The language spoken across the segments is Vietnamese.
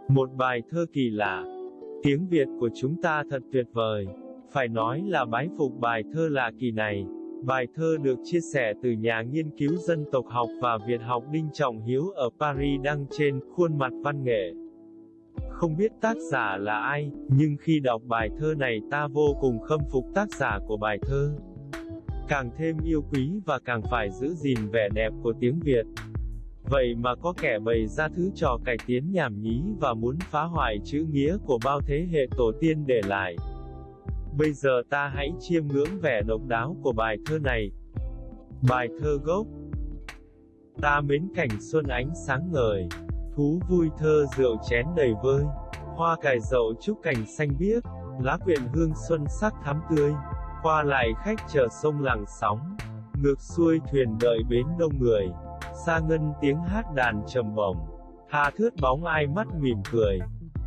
Một bài thơ kỳ lạ. Tiếng Việt của chúng ta thật tuyệt vời. Phải nói là bái phục bài thơ lạ kỳ này. Bài thơ được chia sẻ từ nhà nghiên cứu dân tộc học và Việt học Đinh Trọng Hiếu ở Paris đăng trên Khuôn mặt văn nghệ. Không biết tác giả là ai, nhưng khi đọc bài thơ này ta vô cùng khâm phục tác giả của bài thơ. Càng thêm yêu quý và càng phải giữ gìn vẻ đẹp của tiếng Việt. Vậy mà có kẻ bày ra thứ trò cải tiến nhảm nhí và muốn phá hoại chữ nghĩa của bao thế hệ tổ tiên để lại. Bây giờ ta hãy chiêm ngưỡng vẻ độc đáo của bài thơ này. Bài thơ gốc. Ta mến cảnh xuân ánh sáng ngời, thú vui thơ rượu chén đầy vơi, hoa cài dậu trúc cành xanh biếc, lá quyện hương xuân sắc thắm tươi, qua lại khách chờ sông lặng sóng, ngược xuôi thuyền đợi bến đông người, xa ngân tiếng hát đàn trầm bổng, tha thướt bóng ai mắt mỉm cười.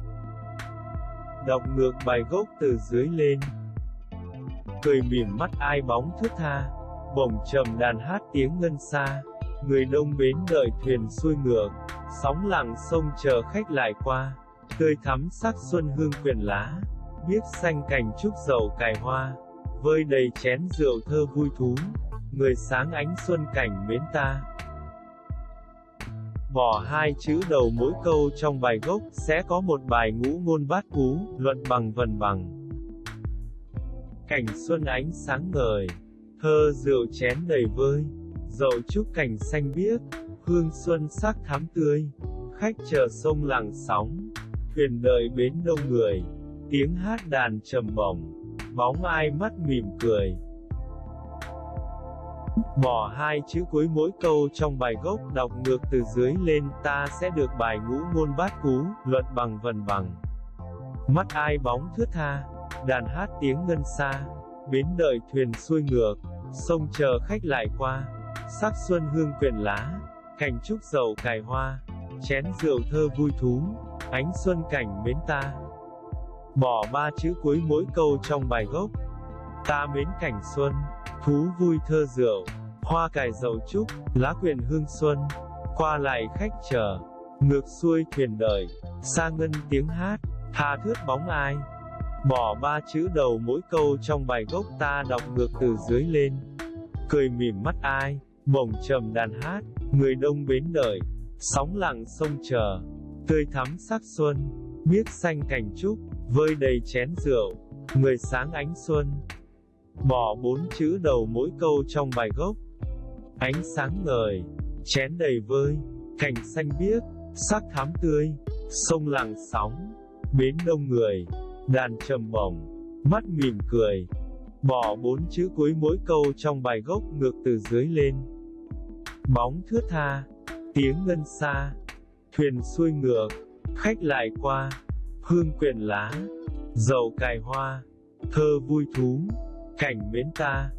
Đọc ngược bài gốc từ dưới lên. Cười mỉm mắt ai bóng thướt tha, bổng trầm đàn hát tiếng ngân xa, người đông bến đợi thuyền xuôi ngược, sóng lặng sông chờ khách lại qua, tươi thắm sắc xuân hương quyện lá, biếc xanh cành trúc dậu cài hoa, vơi đầy chén rượu thơ vui thú, người sáng ánh xuân cảnh mến ta. Bỏ hai chữ đầu mỗi câu trong bài gốc, sẽ có một bài ngũ ngôn bát cú, luận bằng vần bằng. Cảnh xuân ánh sáng ngời, thơ rượu chén đầy vơi, dậu trúc cành xanh biếc, hương xuân sắc thắm tươi, khách chờ sông lặng sóng, thuyền đợi bến đông người, tiếng hát đàn trầm bổng, bóng ai mắt mỉm cười. Bỏ hai chữ cuối mỗi câu trong bài gốc, đọc ngược từ dưới lên, ta sẽ được bài ngũ ngôn bát cú, luận bằng vần bằng. Mắt ai bóng thướt tha, đàn hát tiếng ngân xa, bến đợi thuyền xuôi ngược, sông chờ khách lại qua, sắc xuân hương quyện lá, cành trúc dậu cài hoa, chén rượu thơ vui thú, ánh xuân cảnh mến ta. Bỏ ba chữ cuối mỗi câu trong bài gốc. Ta mến cảnh xuân, thú vui thơ rượu, hoa cài dậu trúc, lá quyện hương xuân, qua lại khách chờ, ngược xuôi thuyền đợi, xa ngân tiếng hát, tha thướt bóng ai. Bỏ ba chữ đầu mỗi câu trong bài gốc, ta đọc ngược từ dưới lên. Cười mỉm mắt ai, bổng trầm đàn hát, người đông bến đợi, sóng lặng sông chờ, tươi thắm sắc xuân, biếc xanh cành trúc, vơi đầy chén rượu, người sáng ánh xuân. Bỏ bốn chữ đầu mỗi câu trong bài gốc. Ánh sáng ngời, chén đầy vơi, cành xanh biếc, sắc thắm tươi, sông lặng sóng, bến đông người, đàn trầm bổng, mắt mỉm cười. Bỏ bốn chữ cuối mỗi câu trong bài gốc, ngược từ dưới lên. Bóng thướt tha, tiếng ngân xa, thuyền xuôi ngược, khách lại qua, hương quyện lá, dậu cài hoa, thơ vui thú, cảnh mến ta.